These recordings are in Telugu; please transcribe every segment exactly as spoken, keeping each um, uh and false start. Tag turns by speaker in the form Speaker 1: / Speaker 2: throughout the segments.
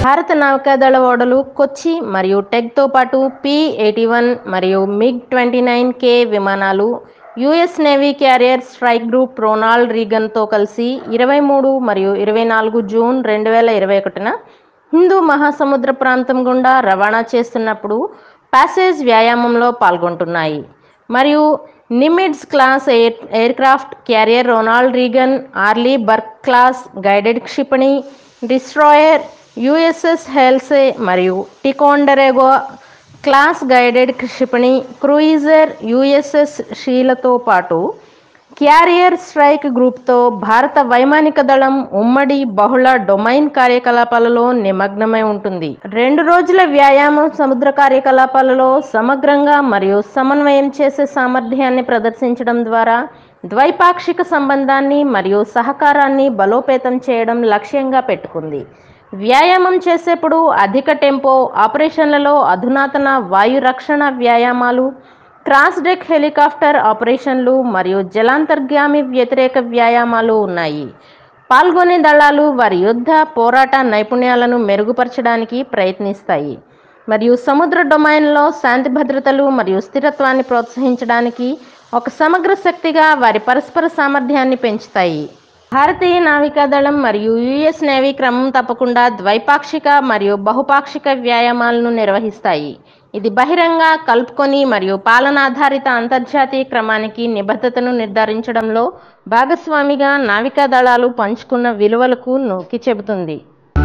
Speaker 1: భారత నౌకాదళ ఓడలు కొచ్చి మరియు టెగ్తో పాటు పి ఎయిటీ వన్ మరియు మిగ్ ట్వంటీ నైన్ కే విమానాలు US Navy carrier strike group Ronald రీగన్తో కలిసి ఇరవై మూడు మరియు ఇరవై నాలుగు జూన్ రెండు వేల ఇరవై ఒకటిన హిందూ మహాసముద్ర ప్రాంతం గుండా రవాణా చేస్తున్నప్పుడు ప్యాసేజ్ వ్యాయామంలో పాల్గొంటున్నాయి. మరియు Nimitz class air aircraft carrier Ronald Reagan, Arleigh Burke class guided క్షిపణి డిస్ట్రాయర్ యుఎస్ఎస్ హెల్సే మరియు టికోండరెగో క్లాస్ గైడెడ్ క్షిపణి క్రూయిజర్ యుఎస్ఎస్ షీలతో పాటు క్యారియర్ స్ట్రైక్ గ్రూప్తో భారత వైమానిక దళం ఉమ్మడి బహుళ డొమైన్ కార్యకలాపాలలో నిమగ్నమై ఉంటుంది. రెండు రోజుల వ్యాయామం సముద్ర కార్యకలాపాలలో సమగ్రంగా మరియు సమన్వయం చేసే సామర్థ్యాన్ని ప్రదర్శించడం ద్వారా ద్వైపాక్షిక సంబంధాన్ని మరియు సహకారాన్ని బలోపేతం చేయడం లక్ష్యంగా పెట్టుకుంది. వ్యాయామం చేసేప్పుడు అధిక టెంపో ఆపరేషన్లలో అధునాతన వాయు రక్షణ వ్యాయామాలు, క్రాస్ డెక్ హెలికాప్టర్ ఆపరేషన్లు మరియు జలాంతర్గామి వ్యతిరేక వ్యాయామాలు ఉన్నాయి. పాల్గొనే దళాలు వారి యుద్ధ పోరాట నైపుణ్యాలను మెరుగుపరచడానికి ప్రయత్నిస్తాయి మరియు సముద్ర డొమైన్లో శాంతి భద్రతలు మరియు స్థిరత్వాన్ని ప్రోత్సహించడానికి ఒక సమగ్ర శక్తిగా వారి పరస్పర సామర్థ్యాన్ని పెంచుతాయి. భారతీయ నావికాదళం మరియు యుఎస్ నేవీ క్రమం తప్పకుండా ద్వైపాక్షిక మరియు బహుపాక్షిక వ్యాయామాలను నిర్వహిస్తాయి. ఇది బహిరంగ, కలుపుకొని మరియు పాలనాధారిత అంతర్జాతీయ క్రమానికి నిబద్ధతను నిర్ధారించడంలో భాగస్వామిగా నావికా దళాలు పంచుకున్న విలువలకు నొక్కి చెబుతుంది.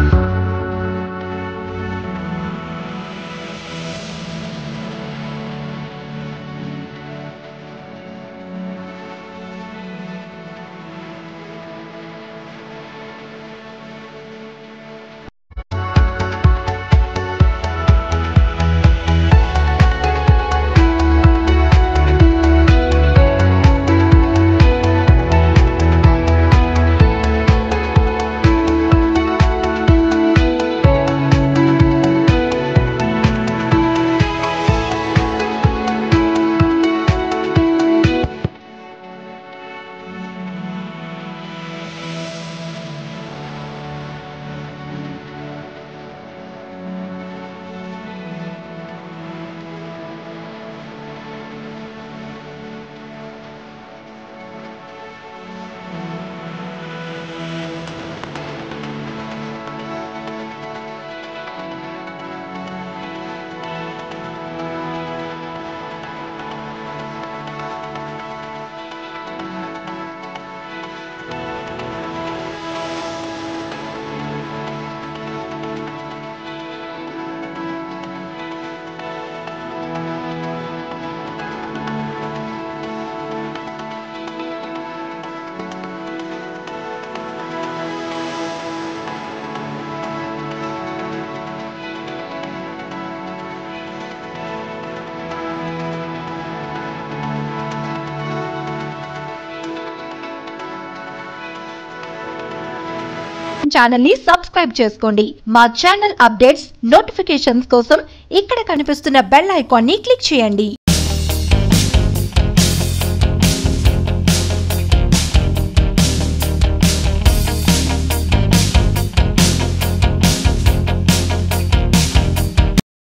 Speaker 2: ఛానల్ ని సబ్స్క్రైబ్ చేసుకోండి. మా ఛానల్ అప్డేట్స్ నోటిఫికేషన్స్ కోసం ఇక్కడ కనిపిస్తున్న బెల్ ఐకాన్ ని క్లిక్ చేయండి.